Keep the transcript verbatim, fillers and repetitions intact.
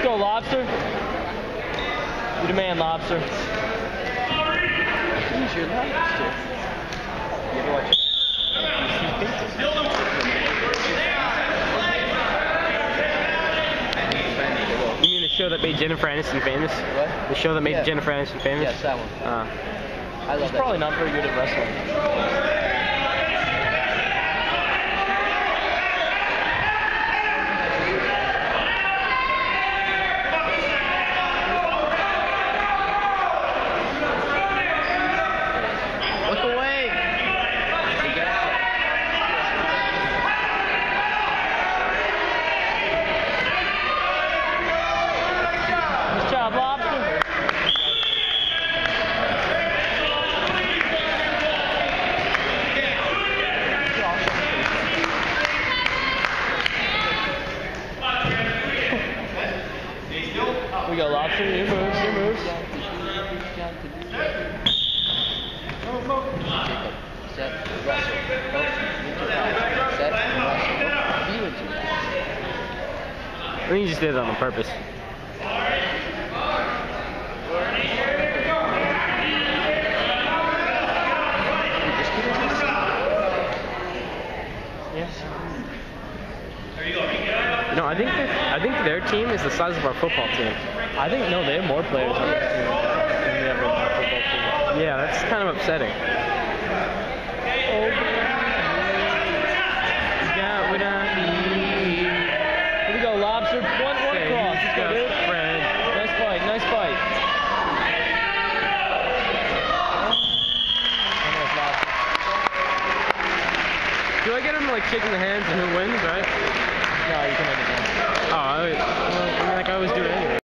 go, Lobster. You the man, Lobster. Who's your Lobster? You ever watch it? You mean the show that made Jennifer Aniston famous? What? The show that made Yeah. Jennifer Aniston famous? Yes, that one. Uh, I love He's that. probably not very good at wrestling. Look away! Nice job, Lobster. We go, Lobster. Your moves, your moves. Set, wrestle. Go. Set, wrestle. Go. Be with you. I think you just did it on purpose. Yes. No, I think that I think their team is the size of our football team. I think no, they have more players on their team than we have on our football team. Yeah, that's kind of upsetting. Yeah, we don't. Here we go, Lobster. One, one Okay, cross. he's Go, got dude. Fred. Nice fight, nice fight. Do I get him like shaking the hands and who wins, right? No, you can have it. Oh, I, well,